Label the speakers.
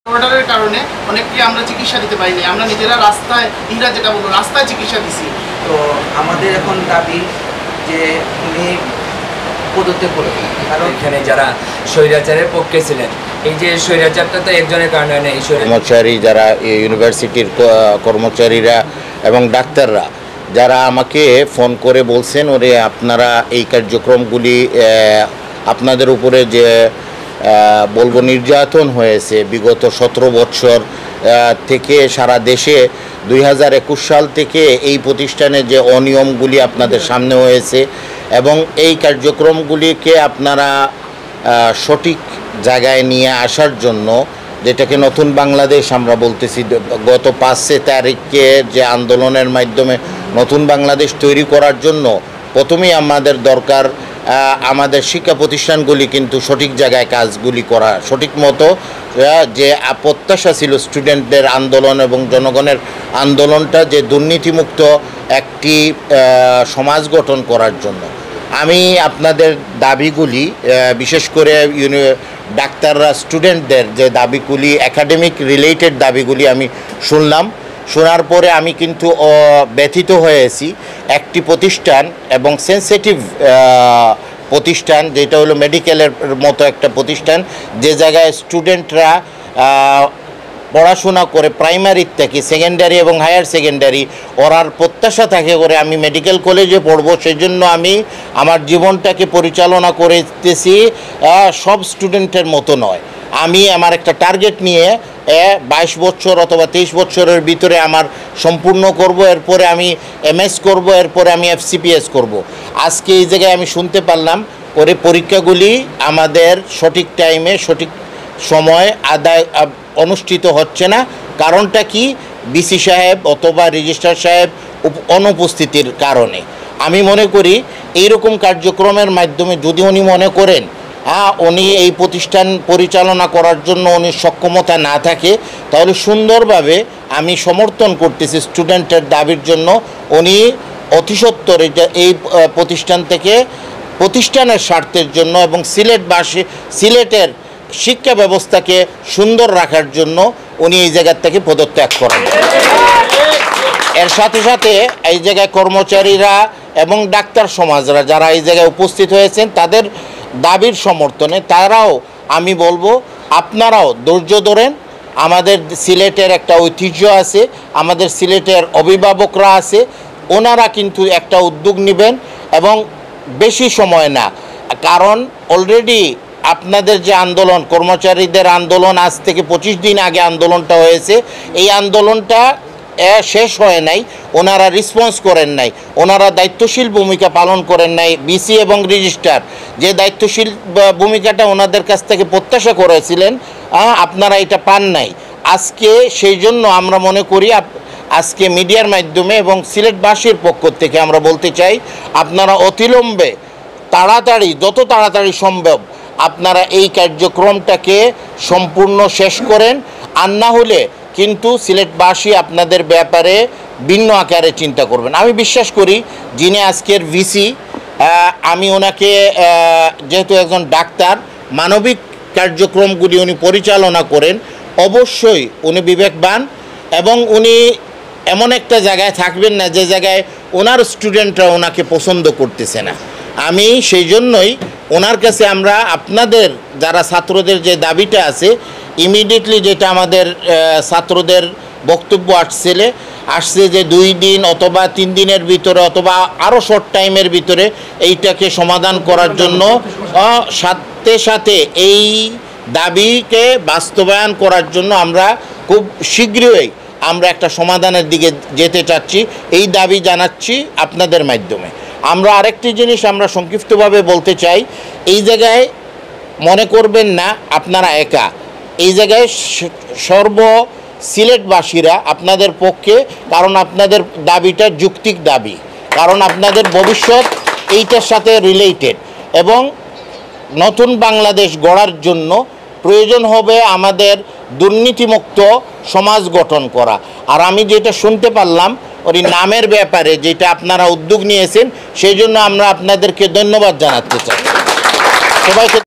Speaker 1: অর্ডারের কারণে অনেককে আমরা চিকিৎসা দিতে পারিনি, আমরা নিজেরা রাস্তায়, ইংরাজ যেটা বলবো, রাস্তায় চিকিৎসা দিছি।
Speaker 2: তো আমাদের এখন দাবি যে উনি পদত্যাগ করবেন, কারণ
Speaker 3: এখানে যারা স্বৈরাচারের পক্ষে ছিলেন, এই যে স্বৈরাচারটা তো একজনের কারণে নেই,
Speaker 4: কর্মচারী যারা ইউনিভার্সিটির কর্মচারীরা এবং ডাক্তাররা যারা আমাকে ফোন করে বলছেন, ওরে আপনারা এই কার্যক্রমগুলি আপনাদের উপরে যে বলবো নির্যাতন হয়েছে বিগত 17 বছর থেকে সারা দেশে 2021 সাল থেকে এই প্রতিষ্ঠানে যে অনিয়মগুলি আপনাদের সামনে হয়েছে এবং এই কার্যক্রমগুলিকে আপনারা সঠিক জায়গায় নিয়ে আসার জন্য, যেটাকে নতুন বাংলাদেশ আমরা বলতেছি, গত 5 তারিখে যে আন্দোলনের মাধ্যমে নতুন বাংলাদেশ তৈরি করার জন্য প্রথমেই আমাদের দরকার আমাদের শিক্ষা প্রতিষ্ঠানগুলি কিন্তু সঠিক জায়গায় কাজগুলি করা, সঠিক মতো যে প্রত্যাশা ছিল স্টুডেন্টদের আন্দোলন এবং জনগণের আন্দোলনটা যে দুর্নীতিমুক্ত একটি সমাজ গঠন করার জন্য। আমি আপনাদের দাবিগুলি বিশেষ করে ডাক্তাররা স্টুডেন্টদের যে দাবিগুলি, একাডেমিক রিলেটেড দাবিগুলি আমি শুনলাম। শোনার পরে আমি কিন্তু ব্যথিত হয়েছি। একটি প্রতিষ্ঠান এবং সেন্সিটিভ প্রতিষ্ঠান, যেটা হলো মেডিকেলের মতো একটা প্রতিষ্ঠান, যে জায়গায় স্টুডেন্টরা পড়াশোনা করে প্রাইমারি থেকে সেকেন্ডারি এবং হায়ার সেকেন্ডারি, ওরার প্রত্যাশা থাকে করে আমি মেডিকেল কলেজে পড়বো, সেই জন্য আমি আমার জীবনটাকে পরিচালনা করতেছি। সব স্টুডেন্টের মতো নয়, আমি আমার একটা টার্গেট নিয়ে 22 বছর অথবা 23 বছরের ভিতরে আমার সম্পূর্ণ করব, এরপরে আমি MS করব, এরপরে আমি FCPS করব। আজকে এই জায়গায় আমি শুনতে পারলাম ওরে পরীক্ষাগুলি আমাদের সঠিক টাইমে সঠিক সময় অনুষ্ঠিত হচ্ছে না। কারণটা কি? BC সাহেব অথবা রেজিস্ট্রার সাহেব অনুপস্থিতির কারণে। আমি মনে করি এইরকম কার্যক্রমের মাধ্যমে যদি উনি মনে করেন উনি এই প্রতিষ্ঠান পরিচালনা করার জন্য উনি সক্ষমতা না থাকে, তাহলে সুন্দরভাবে আমি সমর্থন করতেছি স্টুডেন্টের দাবির জন্য। উনি অতিসত্বর এই প্রতিষ্ঠান থেকে প্রতিষ্ঠানের স্বার্থের জন্য এবং সিলেটের শিক্ষা ব্যবস্থাকে সুন্দর রাখার জন্য উনি এই জায়গার থেকে পদত্যাগ করেন। এর সাথে সাথে এই জায়গায় কর্মচারীরা এবং ডাক্তার সমাজরা যারা এই জায়গায় উপস্থিত হয়েছেন, তাদের দাবির সমর্থনে তারাও, আমি বলবো আপনারাও ধৈর্য ধরেন। আমাদের সিলেটের একটা ঐতিহ্য আছে, আমাদের সিলেটের অভিভাবকরা আছে, ওনারা কিন্তু একটা উদ্যোগ নেবেন এবং বেশি সময় না। কারণ অলরেডি আপনাদের যে আন্দোলন, কর্মচারীদের আন্দোলন, আজ থেকে 25 দিন আগে আন্দোলনটা হয়েছে, এই আন্দোলনটা শেষ হয় নাই, ওনারা রেসপন্স করেন নাই, ওনারা দায়িত্বশীল ভূমিকা পালন করেন নাই। BC এবং রেজিস্ট্রার যে দায়িত্বশীল ভূমিকাটা ওনাদের কাছ থেকে প্রত্যাশা করেছিলেন, আপনারা এটা পান নাই। আজকে সেই জন্য আমরা মনে করি আজকে মিডিয়ার মাধ্যমে এবং সিলেটবাসীর পক্ষ থেকে আমরা বলতে চাই, আপনারা অতিলম্বে তাড়াতাড়ি, যত তাড়াতাড়ি সম্ভব আপনারা এই কার্যক্রমটাকে সম্পূর্ণ শেষ করেন। আর না হলে কিন্তু সিলেটবাসী আপনাদের ব্যাপারে ভিন্ন আকারে চিন্তা করবেন। আমি বিশ্বাস করি যিনি আজকের VC, আমি ওনাকে, যেহেতু একজন ডাক্তার, মানবিক কার্যক্রমগুলি উনি পরিচালনা করেন, অবশ্যই উনি বিবেকবান এবং উনি এমন একটা জায়গায় থাকবেন না যে জায়গায় ওনার স্টুডেন্টরা ওনাকে পছন্দ করতেছে না। আমি সেই জন্যই ওনার কাছে আমরা আপনাদের যারা ছাত্রদের যে দাবিটা আছে, ইমিডিয়েটলি যেটা আমাদের ছাত্রদের বক্তব্য আসছে যে 2 দিন অথবা 3 দিনের ভিতরে অথবা আরও শর্ট টাইমের ভিতরে এইটাকে সমাধান করার জন্য, সাথে সাথে এই দাবিকে বাস্তবায়ন করার জন্য আমরা খুব শীঘ্রই আমরা একটা সমাধানের দিকে যেতে চাচ্ছি, এই দাবি জানাচ্ছি আপনাদের মাধ্যমে। আমরা আরেকটি জিনিস আমরা সংক্ষিপ্তভাবে বলতে চাই, এই জায়গায় মনে করবেন না আপনারা একা, এই জায়গায় সিলেটবাসীরা আপনাদের পক্ষে, কারণ আপনাদের দাবিটা যৌক্তিক দাবি, কারণ আপনাদের ভবিষ্যৎ এইটার সাথে রিলেটেড এবং নতুন বাংলাদেশ গড়ার জন্য প্রয়োজন হবে আমাদের দুর্নীতিমুক্ত সমাজ গঠন করা। আর আমি যেটা শুনতে পারলাম ওই নামের ব্যাপারে যেটা আপনারা উদ্যোগ নিয়েছেন, সেই জন্য আমরা আপনাদেরকে ধন্যবাদ জানাতে চাই। সবাইকে